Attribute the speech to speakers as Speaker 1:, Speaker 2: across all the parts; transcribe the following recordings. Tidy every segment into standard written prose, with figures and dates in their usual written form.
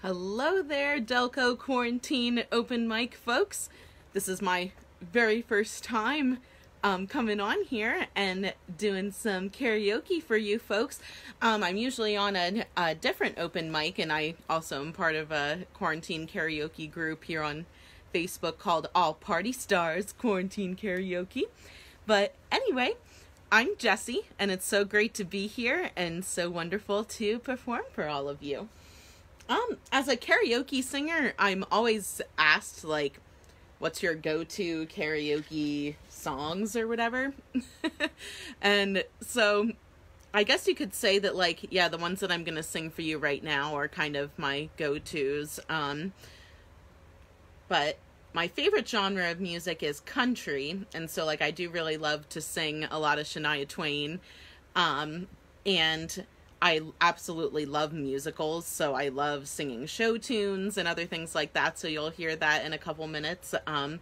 Speaker 1: Hello there, Delco Quarantine Open Mic folks. This is my very first time coming on here and doing some karaoke for you folks. I'm usually on a different open mic, and I also am part of a quarantine karaoke group here on Facebook called All Party Stars Quarantine Karaoke. But anyway, I'm Jessie, and it's so great to be here and so wonderful to perform for all of you. As a karaoke singer, I'm always asked, like, what's your go-to karaoke songs or whatever? And so I guess you could say that, like, yeah, the ones that I'm going to sing for you right now are kind of my go-tos. But my favorite genre of music is country. And so, like, I do really love to sing a lot of Shania Twain. And I absolutely love musicals, so I love singing show tunes and other things like that, so you'll hear that in a couple minutes.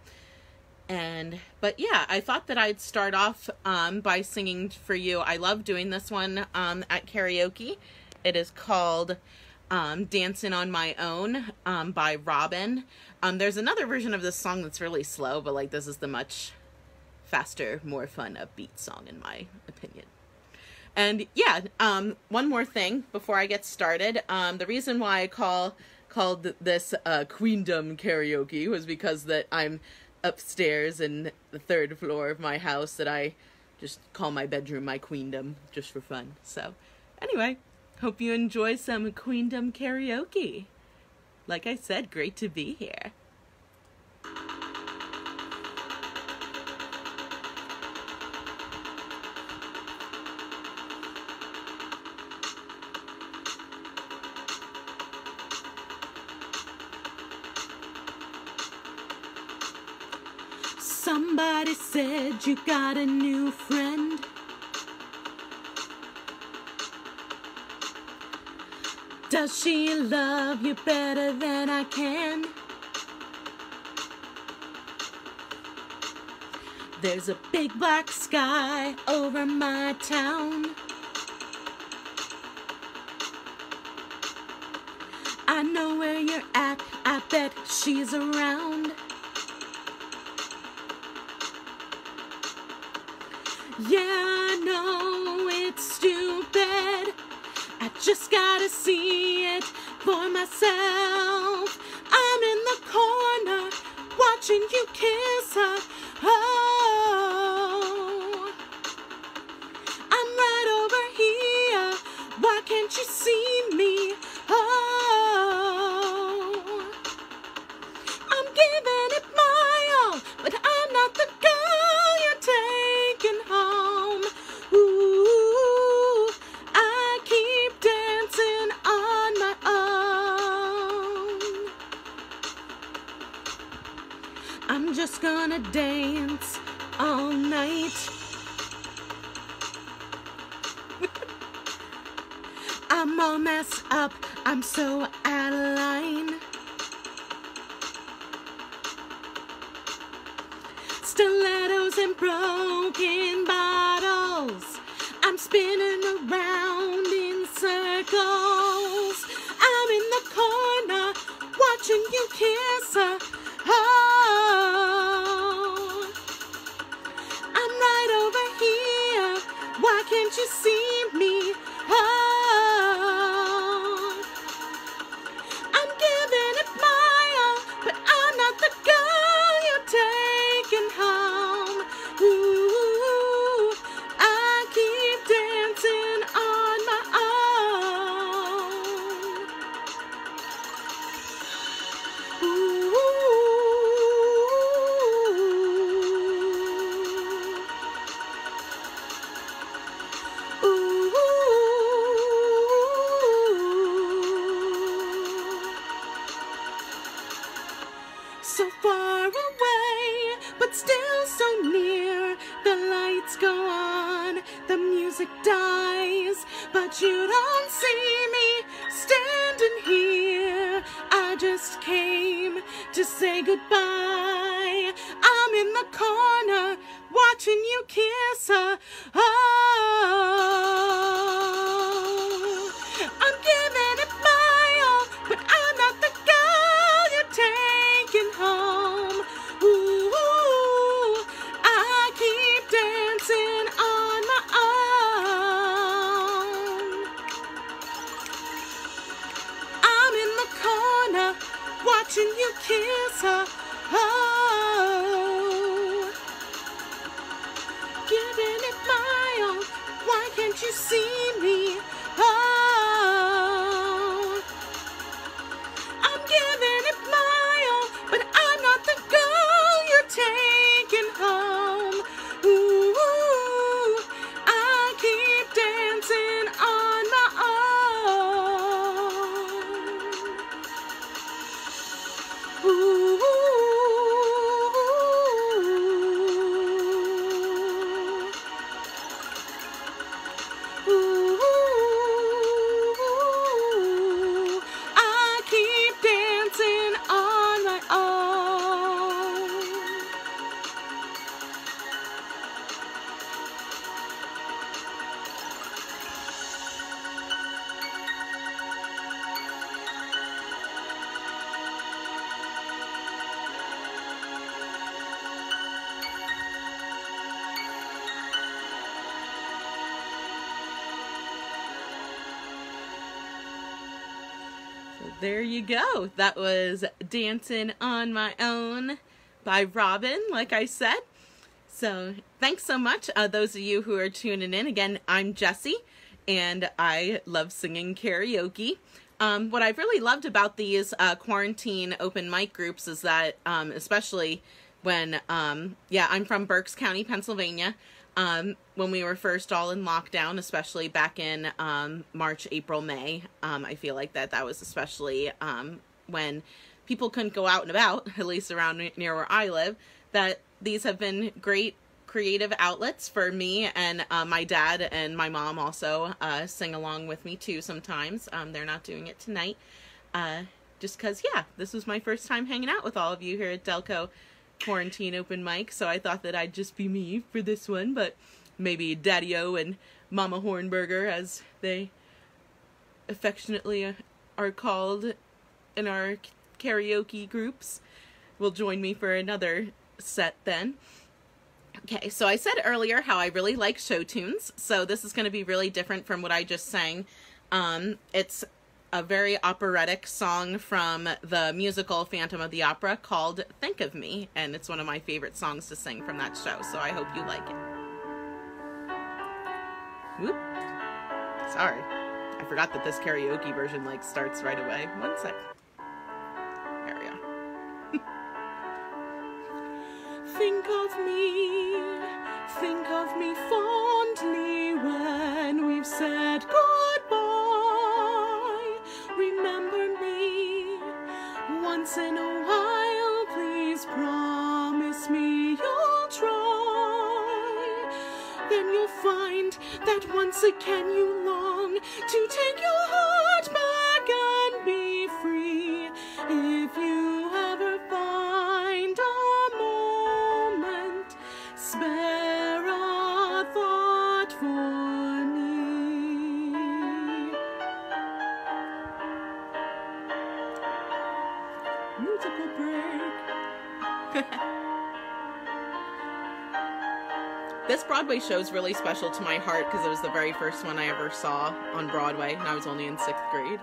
Speaker 1: But yeah, I thought that I'd start off by singing for you. I love doing this one at karaoke. It is called Dancing on My Own by Robin. There's another version of this song that's really slow, but like this is the much faster, more fun, upbeat song in my opinion. And yeah, one more thing before I get started. The reason why I called this Queendom Karaoke was because that I'm upstairs in the third floor of my house, that I just call my bedroom my Queendom just for fun. So anyway, hope you enjoy some Queendom Karaoke. Like I said, great to be here. Somebody said you got a new friend. Does she love you better than I can? There's a big black sky over my town. I know where you're at, I bet she's around. Yeah, I know it's stupid. I just gotta see it for myself. I'm in the corner watching you kiss her. Oh, I'm right over here. Why can't you see me? Oh, I'm giving it my all, but I'm not the girl you're taking home. Ooh, I keep dancing on my own. I'm just gonna dance all night. I'm all messed up, I'm so out of line. Stilettos and broken bottles, I'm spinning around in circles. I'm in the corner watching you kiss her. Oh, I'm right over here. Why can't you see me? Oh, I'm giving it my all, but I'm not the girl you're taking home. Ooh, I keep dancing on my own. Ooh, ooh, so far away, but still so near. The lights go on, the music dies, but you don't see me standing here. I just came to say goodbye. I'm in the corner watching you kiss her. Oh, I'm giving it my all, but I'm not watching you kiss her. Oh, giving it my all. Why can't you see me? Oh, I'm giving it my all, but I'm not the girl you're taking home. Ooh, I keep dancing on my own. Ooh. There you go. That was Dancing on My Own by Robin, like I said. So thanks so much, those of you who are tuning in. Again, I'm Jessie, and I love singing karaoke. What I've really loved about these quarantine open mic groups is that, especially when, I'm from Berks County, Pennsylvania. When we were first all in lockdown, especially back in March, April, May, I feel like that was especially when people couldn't go out and about, at least around near where I live, that these have been great creative outlets for me, and my dad and my mom also sing along with me too sometimes. They're not doing it tonight, just because, this was my first time hanging out with all of you here at Delco Quarantine Open Mic, so I thought that I'd just be me for this one, but maybe Daddy-O and Mama Hornberger, as they affectionately are called in our karaoke groups, will join me for another set then. Okay, so I said earlier how I really like show tunes, so this is going to be really different from what I just sang. It's a very operatic song from the musical Phantom of the Opera called Think of Me, and it's one of my favorite songs to sing from that show, so I hope you like it. Whoop. Sorry. I forgot that this karaoke version, starts right away. One sec. There we go. Think of me fondly when we've said goodbye. Remember me once in a while, please promise me you'll try. Then you'll find that once again you long to take your heart back and be free. If you ever find a moment, spare a thought for me. Musical break. This Broadway show is really special to my heart because it was the very first one I ever saw on Broadway, and I was only in 6th grade.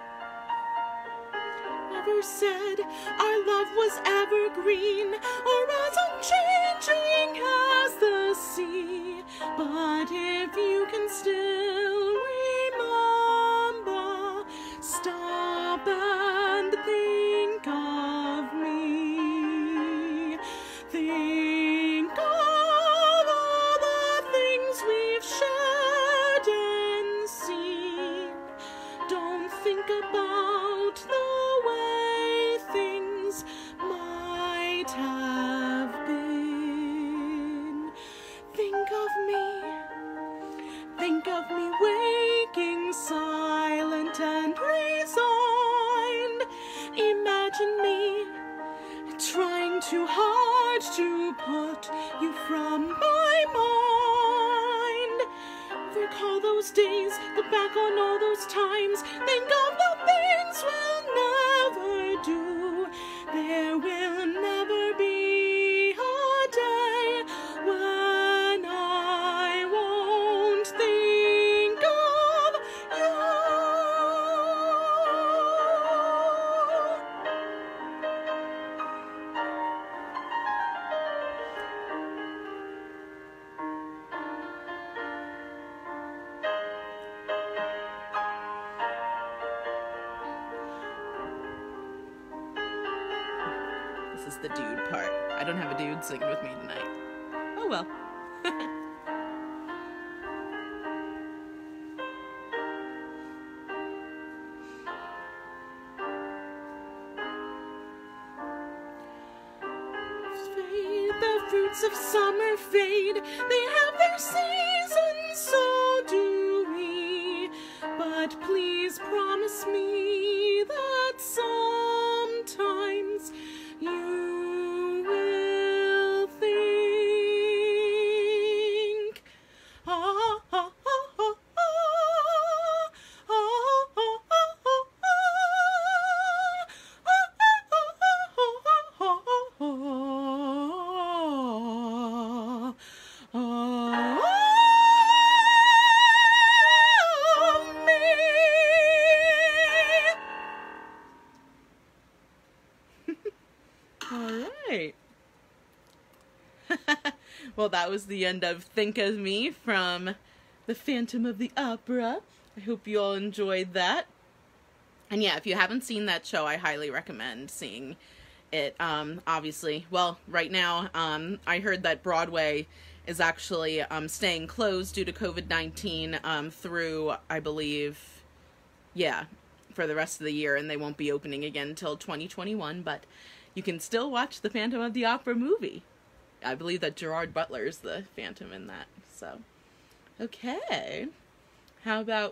Speaker 1: Never said our love was evergreen or as unchanging as the sea, but if you can still remember, stop and think of me. Think of all the things we've shared and seen. Don't think about the way things might have been. Think of me waking silent and resigned. Imagine me trying too hard to put you from my mind. Recall those days, look back on all those times, think of the things we'll never do. There will never be a day when I won't think of you. This is the dude part. I don't have a dude singing with me tonight. Oh well. The fruits of summer fade, they have their season, so do we. But please promise me that sometimes you will think, ah, ah, ah, ah, Alright. Well, that was the end of Think of Me from The Phantom of the Opera. I hope you all enjoyed that. And yeah, if you haven't seen that show, I highly recommend seeing it. Obviously, well, right now, I heard that Broadway is actually staying closed due to COVID-19 through, I believe, yeah, for the rest of the year, and they won't be opening again until 2021, but you can still watch the Phantom of the Opera movie. I believe that Gerard Butler's the Phantom in that, so. Okay. How about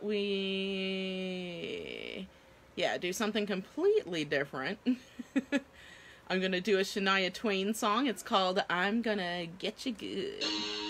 Speaker 1: we, yeah, do something completely different. I'm gonna do a Shania Twain song. It's called I'm Gonna Get You Good.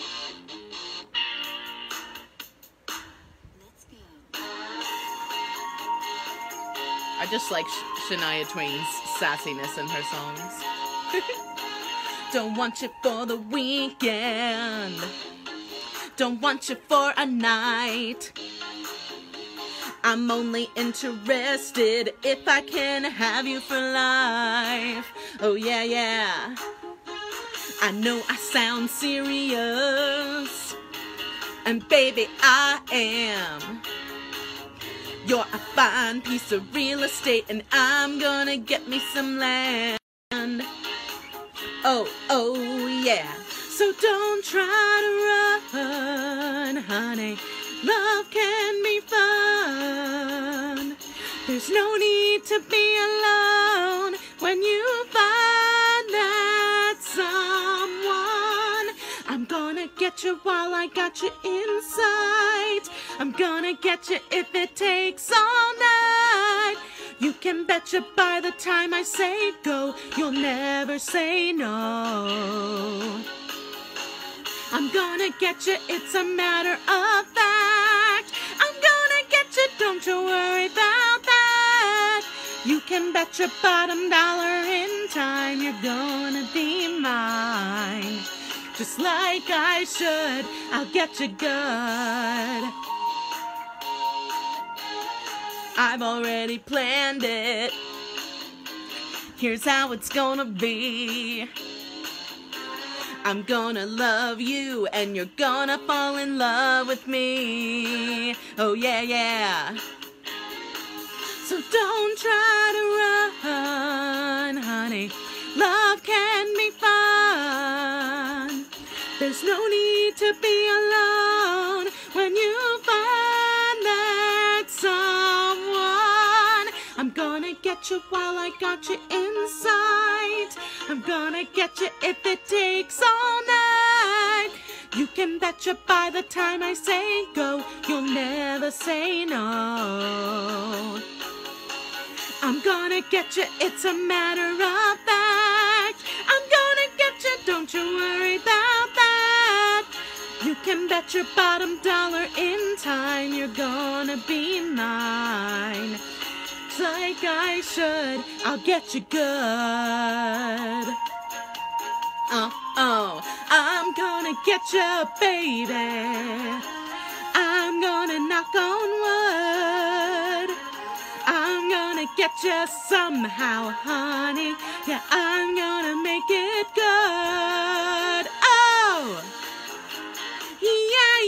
Speaker 1: I just like Shania Twain's sassiness in her songs. Don't want you for the weekend. Don't want you for a night. I'm only interested if I can have you for life. Oh yeah, yeah. I know I sound serious, and baby I am. You're a fine piece of real estate, and I'm gonna get me some land. Oh, oh yeah. So don't try to run, honey. Love can be fun. There's no need to be alone when you find that someone. I'm gonna get you while I got you in sight. I'm gonna get you if it takes all night. You can betcha by the time I say go, you'll never say no. I'm gonna get you, it's a matter of fact. I'm gonna get you, don't you worry about that. You can bet your bottom dollar in time you're gonna be mine. Just like I should, I'll get you good. I've already planned it. Here's how it's gonna be. I'm gonna love you and you're gonna fall in love with me. Oh yeah, yeah. So don't try to run, honey. Love can be fun. There's no need to be alone when you find that someone. I'm gonna get you while I got you in sight. I'm gonna get you if it takes all night. You can betcha by the time I say go, you'll never say no. I'm gonna get you, it's a matter of fact. I'm gonna get you, don't you worry about that. You can bet your bottom dollar in time you're gonna be mine. Like I should, I'll get you good. Oh, I'm gonna get you, baby. I'm gonna knock on wood. I'm gonna get you somehow, honey. Yeah, I'm gonna make it good. Oh, yeah,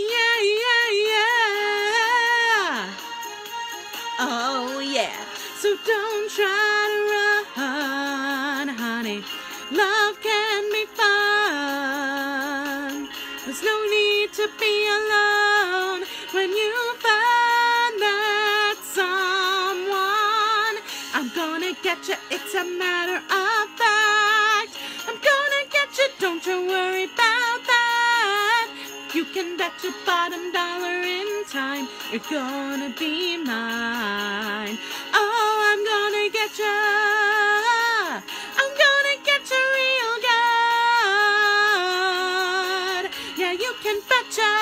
Speaker 1: yeah, yeah, yeah. Oh, yeah. So don't try to run, honey. Love can be fun. There's no need to be alone when you find that someone. I'm gonna get you, it's a matter of fact. I'm gonna get you, don't you worry about that. You can bet your bottom dollar in time you're gonna be mine. Oh, I'm gonna get you. I'm gonna get you real good. Yeah, you can betcha.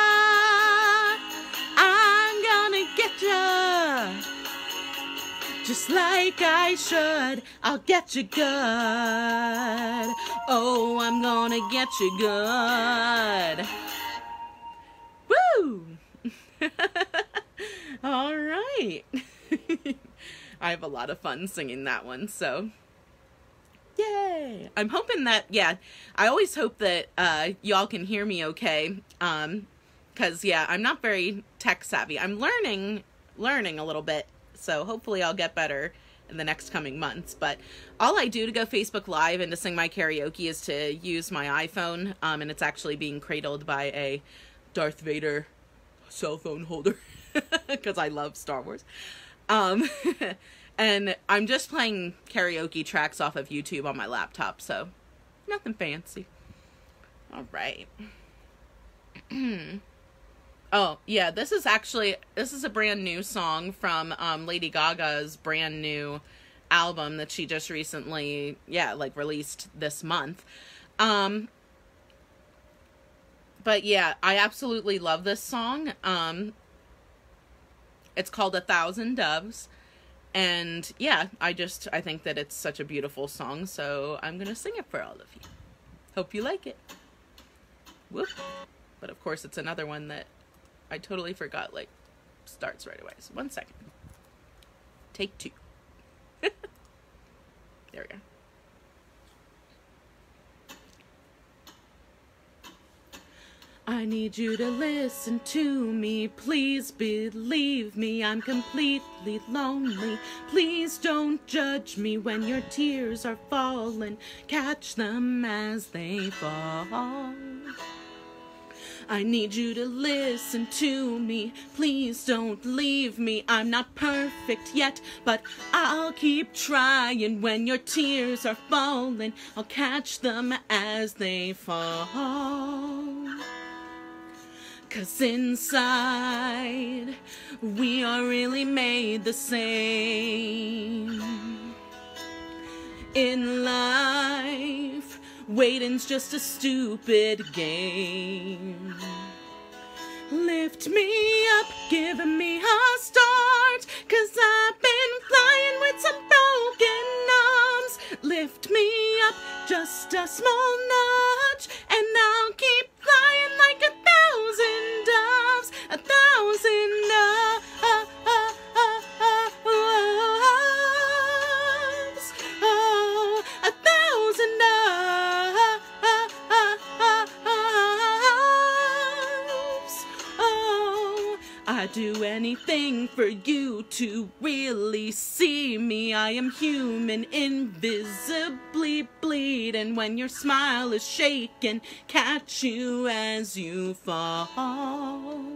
Speaker 1: I'm gonna get you. Just like I should, I'll get you good. Oh, I'm gonna get you good. Woo! All right. I have a lot of fun singing that one, so yay! I'm hoping that, yeah, I always hope that y'all can hear me okay, because, yeah, I'm not very tech savvy. I'm learning a little bit, so hopefully I'll get better in the next coming months. But all I do to go Facebook Live and to sing my karaoke is to use my iPhone, and it's actually being cradled by a Darth Vader cell phone holder, because I love Star Wars. And I'm just playing karaoke tracks off of YouTube on my laptop, so nothing fancy. All right. Oh, yeah, this is a brand new song from Lady Gaga's brand new album that she just recently, released this month. But yeah, I absolutely love this song. It's called 1,000 Doves. And yeah, I think that it's such a beautiful song, so I'm going to sing it for all of you. Hope you like it. Whoop. But of course, it's another one that I totally forgot, starts right away. So 1 second. Take 2. There we go. I need you to listen to me, please believe me, I'm completely lonely. Please don't judge me when your tears are falling, catch them as they fall. I need you to listen to me, please don't leave me. I'm not perfect yet, but I'll keep trying. When your tears are falling, I'll catch them as they fall. 'Cause inside, we are really made the same. In life, waiting's just a stupid game. Lift me up, give me a start, 'cause I've been flying with some broken arms. Lift me up, just a small nudge, and I'll keep flying like 1,000 doves, 1,000 doves. Oh, 1,000 doves. Oh, I'd do anything for you to really see me. I am human, invisibly bleeding. When your smile is shaking, catch you as you fall.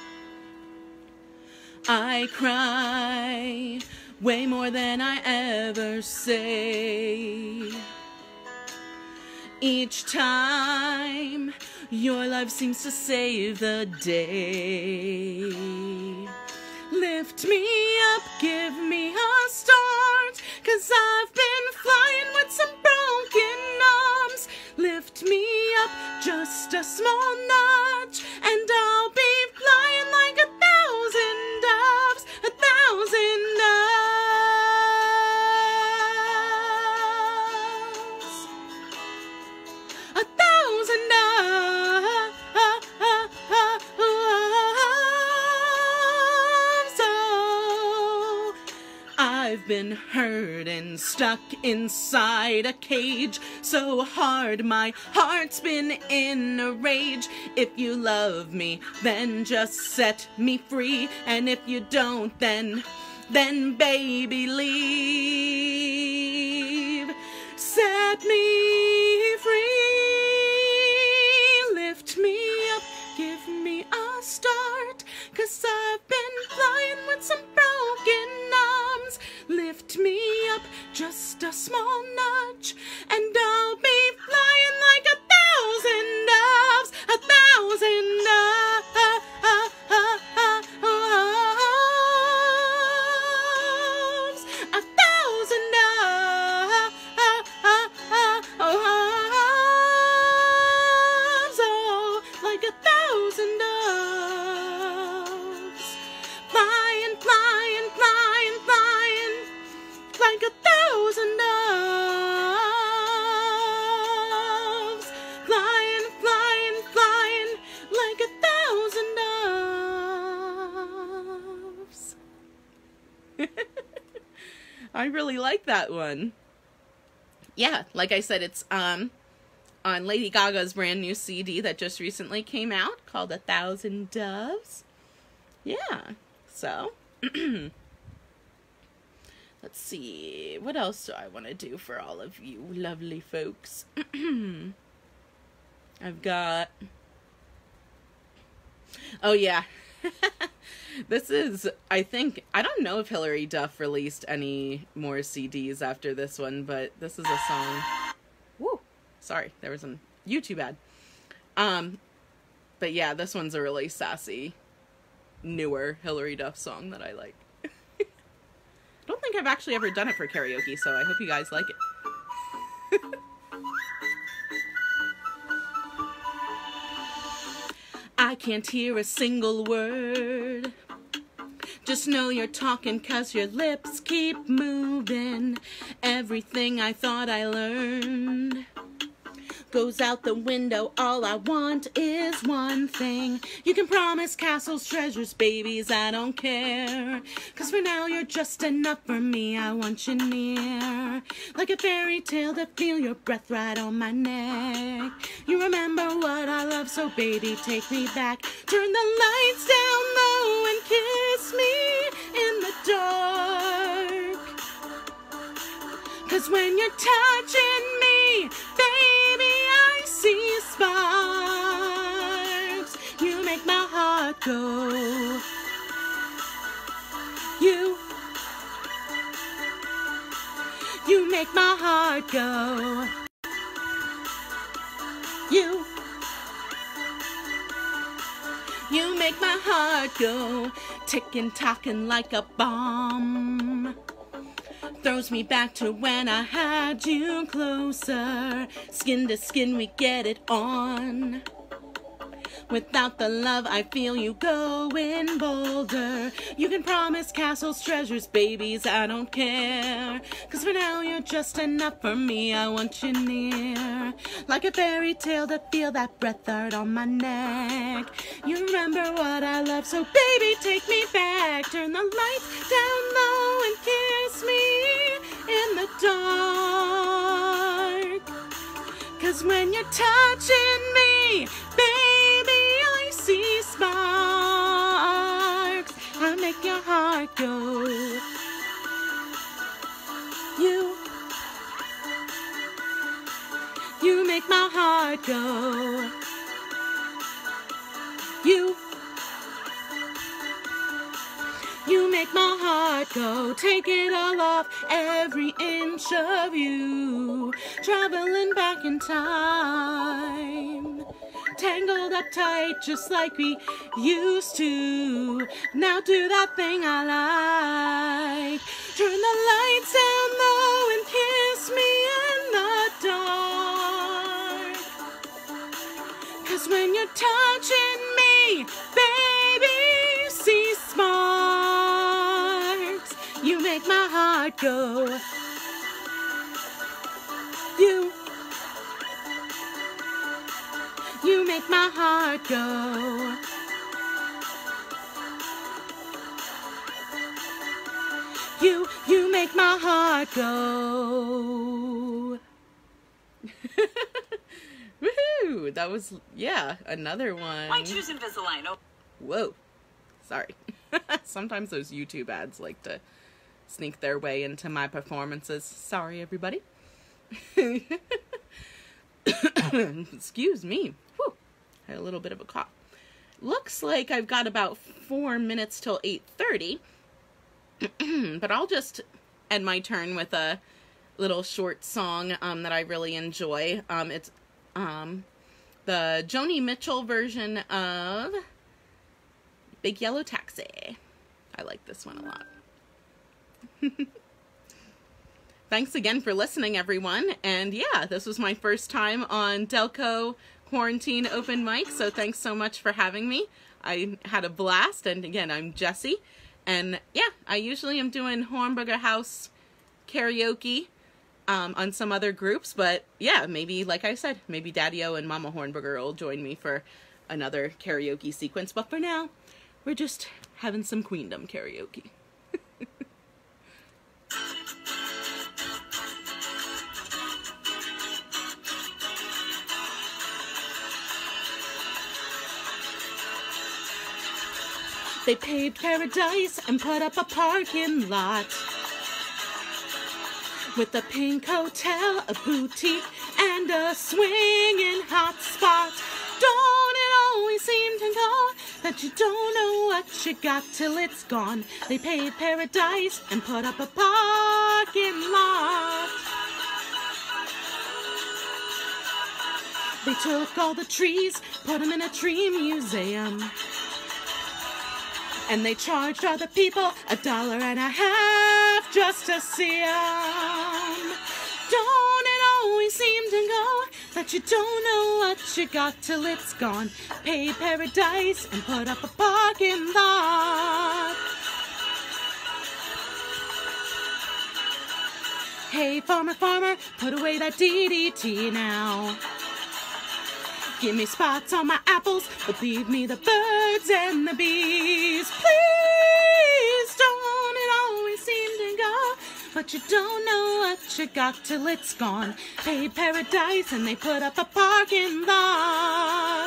Speaker 1: I cry way more than I ever say. Each time your love seems to save the day. Lift me up, give me a start, 'cause I've been flying with some broken arms. Lift me up, just a small nudge, and I'll be flying like 1,000 doves, 1,000 doves. 1,000 doves. Oh, I've been hurt and stuck inside a cage so hard my heart's been in a rage. If you love me, then just set me free, and if you don't, then baby leave. Set me lift me up just a small nudge, and I'll be flying like 1,000 doves, 1,000 doves, 1,000 doves, oh, like 1,000 doves, flying, flying, flying, flying, like 1,000 doves, flying, flying, flying, like 1,000 doves. I really like that one. Yeah, like I said, it's on Lady Gaga's brand new CD that just recently came out called 1,000 Doves. Yeah, so let's see, what else do I want to do for all of you lovely folks? I've got, oh yeah, this is, I don't know if Hilary Duff released any more CDs after this one, but this is a song. Woo! Sorry, there was a YouTube ad. But yeah, this one's a really sassy, newer Hilary Duff song that I like. I don't think I've actually ever done it for karaoke, so I hope you guys like it. I can't hear a single word. Just know you're talking 'cause your lips keep moving. Everything I thought I learned goes out the window. All I want is one thing. You can promise castles, treasures, babies, I don't care. 'Cause for now you're just enough for me. I want you near, like a fairy tale, to feel your breath right on my neck. You remember what I love, so baby take me back. Turn the lights down low and kiss me in the dark. 'Cause when you're touching me, baby, I see sparks. You make my heart go. You make my heart go. You make my heart go. Ticking, talking like a bomb. Throws me back to when I had you closer. Skin to skin, we get it on. Without the love, I feel you going bolder. You can promise castles, treasures, babies, I don't care. 'Cause for now you're just enough for me. I want you near, like a fairy tale, to feel that breath right on my neck. You remember what I love, so baby take me back. Turn the lights down low and kiss me in the dark. 'Cause when you're touching me, baby, I see sparks. I make your heart go. You make my heart go. You make my heart go. Take it all off, every inch of you. Traveling back in time. Tangled up tight just like we used to. Now do that thing I like. Turn the lights down low and kiss me in the dark. 'Cause when you're touching me, baby, see sparks. You make my heart go. You make my heart go. You make my heart go. Woohoo! That was, yeah, another one.
Speaker 2: Why choose Invisalign? Oh.
Speaker 1: Whoa. Sorry. Sometimes those YouTube ads like to sneak their way into my performances. Sorry, everybody. Excuse me. Whew. I had a little bit of a cough. Looks like I've got about 4 minutes till 8:30. But I'll just end my turn with a little short song that I really enjoy. It's the Joni Mitchell version of Big Yellow Taxi. I like this one a lot. Thanks again for listening, everyone. And yeah, this was my first time on Delco Quarantine Open Mic, so thanks so much for having me. I had a blast, and again, I'm Jessie. And yeah, I usually am doing Hornburger House karaoke on some other groups, but yeah, maybe, like I said, maybe Daddy-O and Mama Hornburger will join me for another karaoke sequence. But for now, we're just having some Queendom karaoke. They paved paradise and put up a parking lot with a pink hotel, a boutique, and a swinging hot spot. Don't it always seem to go that you don't know what you got till it's gone? They paved paradise and put up a parking lot. They took all the trees, put them in a tree museum. And they charged other people $1.50 just to see 'em. Don't it always seem to go that you don't know what you got till it's gone? Pay paradise and put up a parking lot. Hey, farmer, farmer, put away that DDT now. Give me spots on my apples, but leave me the birds and the bees. Please, don't it always seem to go, but you don't know what you got till it's gone. Pay paradise and they put up a parking lot.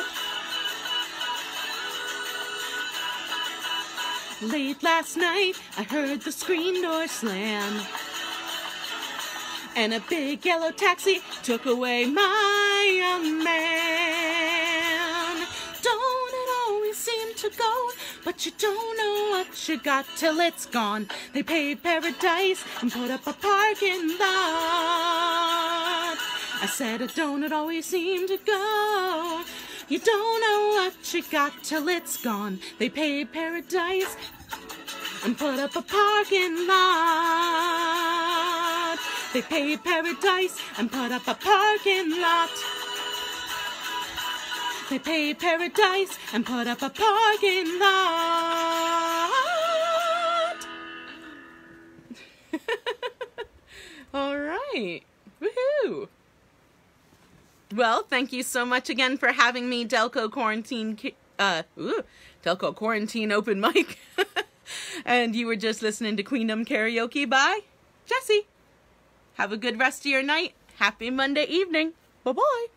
Speaker 1: Late last night, I heard the screen door slam, and a big yellow taxi took away my young man. Don't it always seem to go, but you don't know what you got till it's gone. They paved paradise and put up a parking lot. I said, don't it always seem to go, you don't know what you got till it's gone. They paved paradise and put up a parking lot. They paved paradise and put up a parking lot. They paved paradise and put up a parking lot. All right. Woohoo. Well, thank you so much again for having me, Delco Quarantine Open Mic. And you were just listening to Queendom Karaoke by Jessie. Have a good rest of your night. Happy Monday evening. Bye-bye.